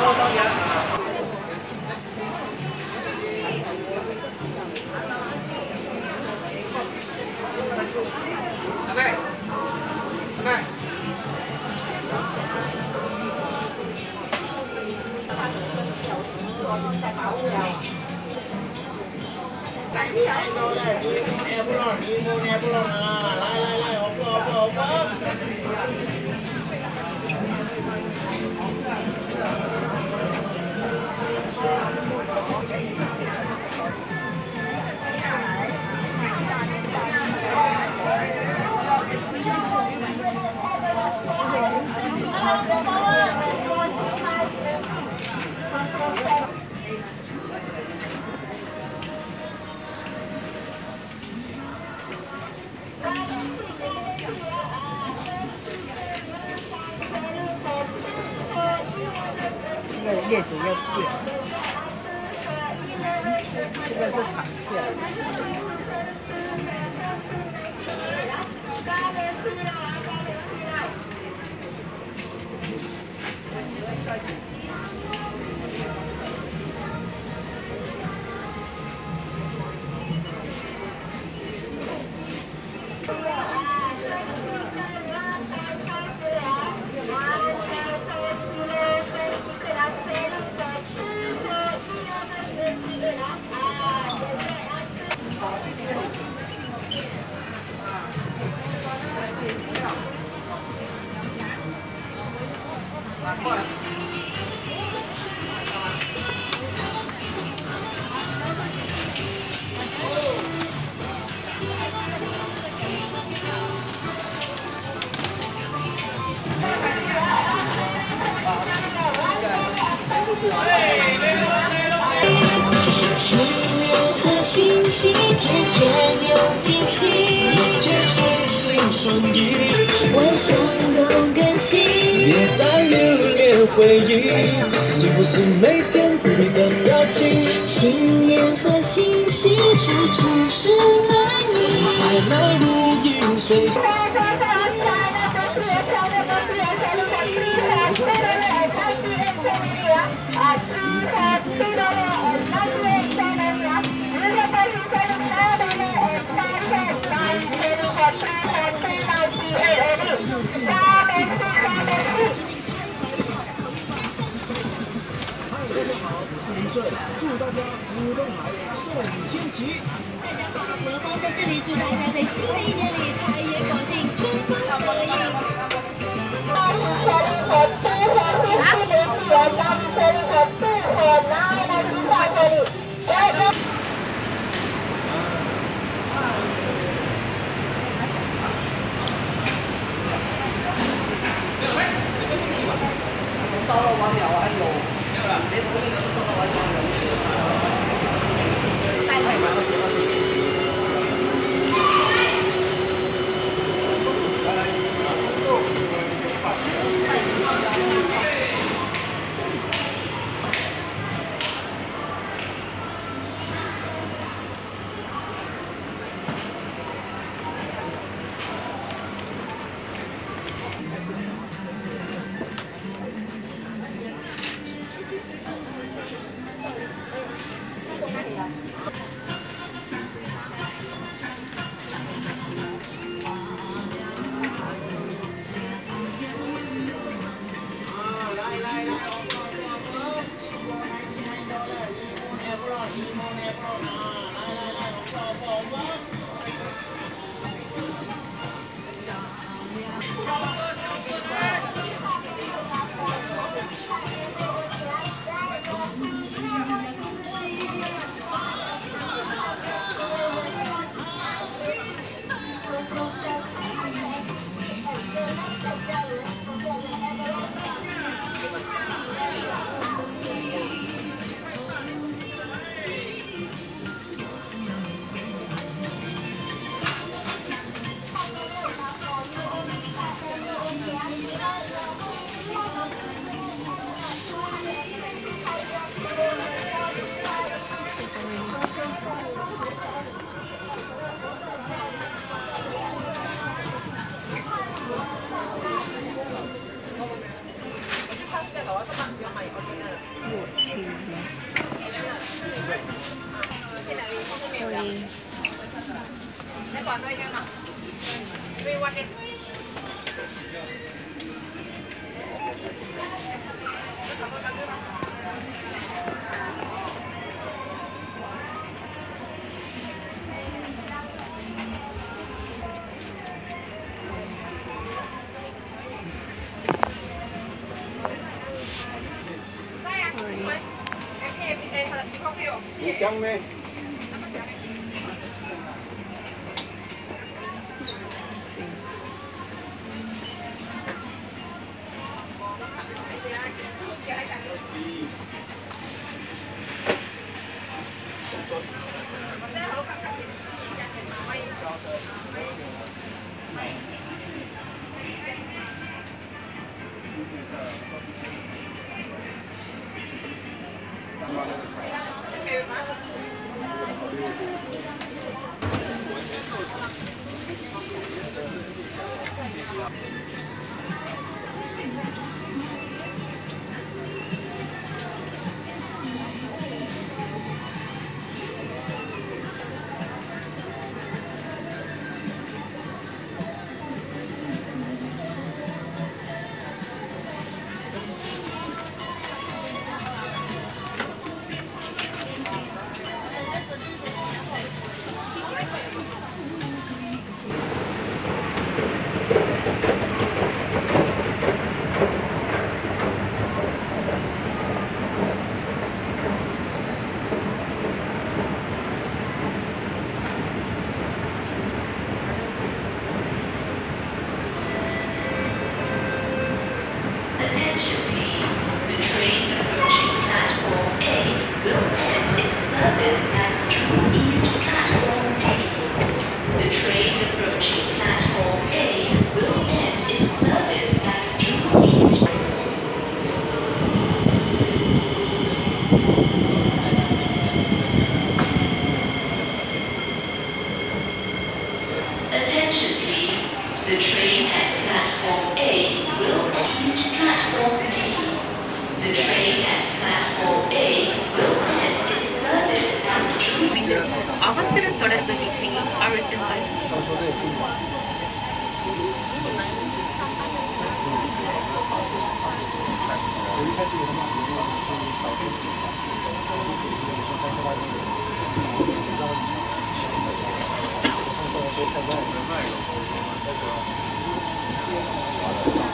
这个叶子要变，这个是螃蟹。 新年和新禧，天天有惊喜。 一切顺心顺意， 万象都更新， 别再留恋回忆，是不是每天你的表情？ 新年和新禧，处处是爱意。 快乐如影随形。 祝大家福东海，寿千奇。 大家好，我方在这里祝大家在新的一年里财源广进，春风得意。 烧到完了还有，没有了，没东西能烧到完了。太满了， 你香没？ Attention please. The train approaching platform A will end its service at True East Platform D. The train approaching platform A will end its service at True East. Attention please. The train at platform A will end East Platform D. The train at platform A will end its service at True. அவசர தொடர்பு விசையை அழுத்துங்கள். 我